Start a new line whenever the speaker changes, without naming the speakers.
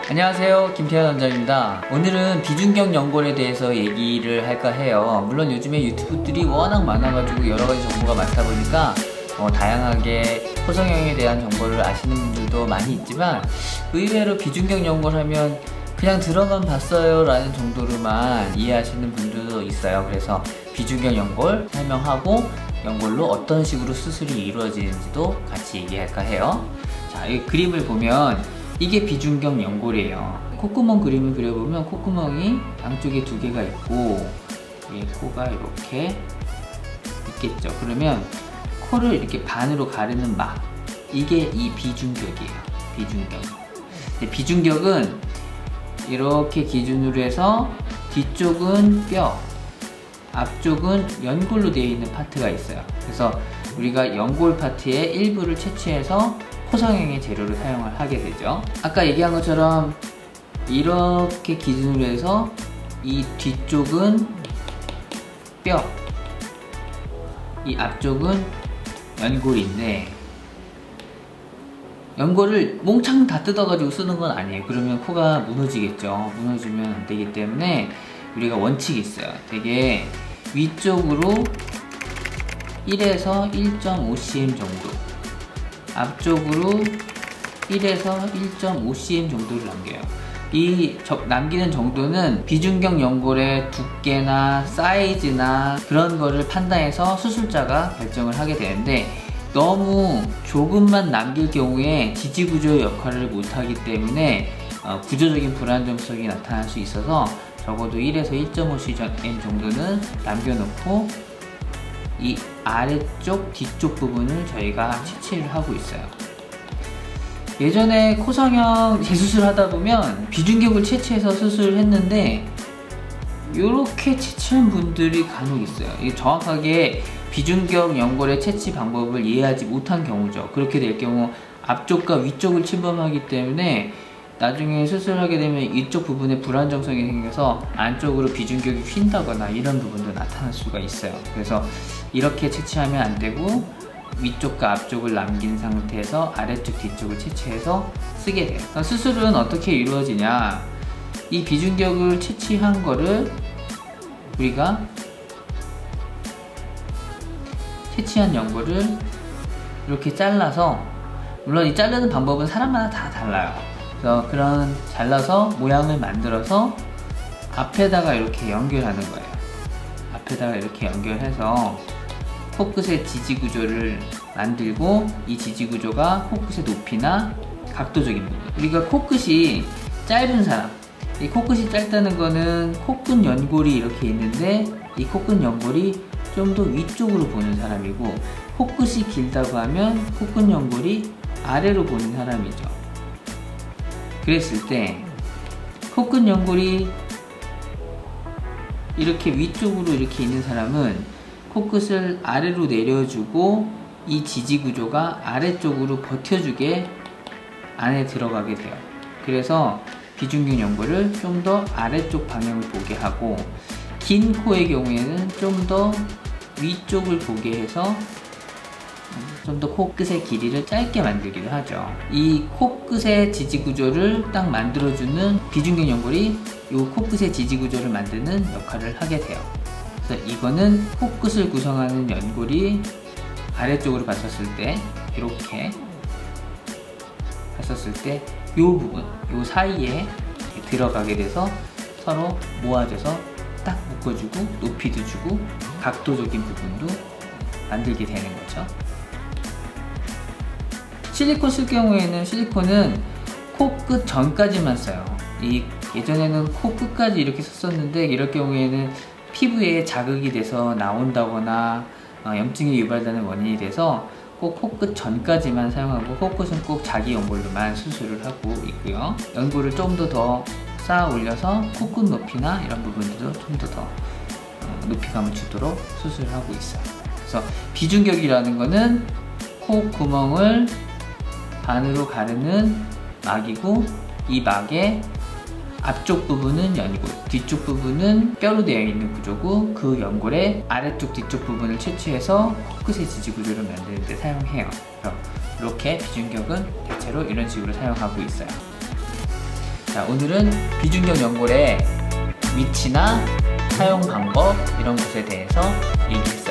안녕하세요, 김태현 원장입니다. 오늘은 비중격 연골에 대해서 얘기를 할까 해요. 물론 요즘에 유튜브들이 워낙 많아가지고 여러가지 정보가 많다 보니까 다양하게 코성형에 대한 정보를 아시는 분들도 많이 있지만, 의외로 비중격 연골 하면 그냥 들어만 봤어요 라는 정도로만 이해하시는 분들도 있어요. 그래서 비중격 연골 설명하고 연골로 어떤 식으로 수술이 이루어지는지도 같이 얘기할까 해요. 자, 이 그림을 보면 이게 비중격 연골이에요. 콧구멍 그림을 그려보면 콧구멍이 양쪽에 두 개가 있고 코가 이렇게 있겠죠. 그러면 코를 이렇게 반으로 가르는 막, 이게 이 비중격이에요. 비중격. 근데 비중격은 이렇게 기준으로 해서 뒤쪽은 뼈, 앞쪽은 연골로 되어 있는 파트가 있어요. 그래서 우리가 연골 파트의 일부를 채취해서 코성형의 재료를 사용을 하게 되죠. 아까 얘기한 것처럼 이렇게 기준으로 해서 이 뒤쪽은 뼈, 이 앞쪽은 연골인데, 연골을 몽창 다 뜯어가지고 쓰는 건 아니에요. 그러면 코가 무너지겠죠. 무너지면 안 되기 때문에 우리가 원칙이 있어요. 되게 위쪽으로 1에서 1.5cm 정도, 앞쪽으로 1에서 1.5cm 정도를 남겨요. 이 남기는 정도는 비중격 연골의 두께나 사이즈나 그런 거를 판단해서 수술자가 결정을 하게 되는데, 너무 조금만 남길 경우에 지지구조 역할을 못하기 때문에 구조적인 불안정성이 나타날 수 있어서 적어도 1에서 1.5cm 정도는 남겨놓고 이 아래쪽 뒤쪽 부분을 저희가 채취를 하고 있어요. 예전에 코성형 재수술 하다 보면 비중격을 채취해서 수술을 했는데 이렇게 채취한 분들이 간혹 있어요. 이게 정확하게 비중격 연골의 채취 방법을 이해하지 못한 경우죠. 그렇게 될 경우 앞쪽과 위쪽을 침범하기 때문에 나중에 수술하게 되면 이쪽 부분에 불안정성이 생겨서 안쪽으로 비중격이 휜다거나 이런 부분도 나타날 수가 있어요. 그래서 이렇게 채취하면 안 되고 위쪽과 앞쪽을 남긴 상태에서 아래쪽 뒤쪽을 채취해서 쓰게 돼요. 수술은 어떻게 이루어지냐, 이 비중격을 채취한 거를 우리가 채취한 연골을 이렇게 잘라서, 물론 이 자르는 방법은 사람마다 다 달라요. 그래서 그런 잘라서 모양을 만들어서 앞에다가 이렇게 연결하는 거예요. 앞에다가 이렇게 연결해서 코끝의 지지구조를 만들고, 이 지지구조가 코끝의 높이나 각도적인 부분, 우리가 코끝이 짧은 사람, 이 코끝이 짧다는 거는 코끝 연골이 이렇게 있는데 이 코끝 연골이 좀 더 위쪽으로 보는 사람이고, 코끝이 길다고 하면 코끝 연골이 아래로 보는 사람이죠. 그랬을 때 코끝 연골이 이렇게 위쪽으로 이렇게 있는 사람은 코끝을 아래로 내려주고 이 지지구조가 아래쪽으로 버텨주게 안에 들어가게 돼요. 그래서 비중격 연골을 좀 더 아래쪽 방향을 보게 하고, 긴 코의 경우에는 좀 더 위쪽을 보게 해서 좀 더 코끝의 길이를 짧게 만들기도 하죠. 이 코끝의 지지구조를 딱 만들어주는 비중격 연골이 이 코끝의 지지구조를 만드는 역할을 하게 돼요. 그래서 이거는 코끝을 구성하는 연골이 아래쪽으로 봤었을 때, 이렇게 봤었을 때 이 부분, 이 사이에 들어가게 돼서 서로 모아져서 딱 묶어주고 높이도 주고 각도적인 부분도 만들게 되는 거죠. 실리콘 쓸 경우에는 실리콘은 코끝 전까지만 써요. 예전에는 코끝까지 이렇게 썼었는데, 이럴 경우에는 피부에 자극이 돼서 나온다거나 염증이 유발되는 원인이 돼서 꼭 코끝 전까지만 사용하고, 코끝은 꼭 자기 연골로만 수술을 하고 있고요. 연골을 좀 더 쌓아 올려서 코끝 높이나 이런 부분들도 좀 더 높이감을 주도록 수술을 하고 있어요. 그래서 비중격이라는 거는 코 구멍을 반으로 가르는 막이고, 이 막의 앞쪽 부분은 연골, 뒤쪽 부분은 뼈로 되어 있는 구조고, 그 연골의 아래쪽 뒤쪽 부분을 채취해서 코끝의 지지구조를 만드는 데 사용해요. 그래서 이렇게 비중격은 대체로 이런 식으로 사용하고 있어요. 자, 오늘은 비중격 연골의 위치나 사용 방법 이런 것에 대해서 얘기했습니다.